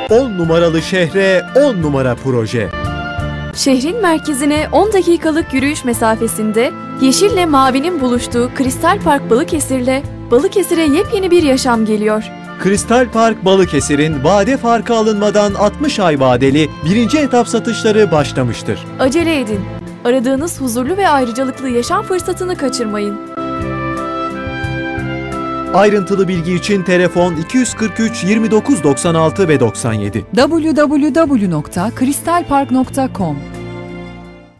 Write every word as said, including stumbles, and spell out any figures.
on numaralı şehre on numara proje. Şehrin merkezine on dakikalık yürüyüş mesafesinde yeşille mavinin buluştuğu Kristal Park Balıkesir'le Balıkesir'e yepyeni bir yaşam geliyor. Kristal Park Balıkesir'in vade farkı alınmadan altmış ay vadeli birinci etap satışları başlamıştır. Acele edin. Aradığınız huzurlu ve ayrıcalıklı yaşam fırsatını kaçırmayın. Ayrıntılı bilgi için telefon iki yüz kırk üç yirmi dokuz doksan altı ve doksan yedi. double-u double-u double-u nokta kristal park nokta com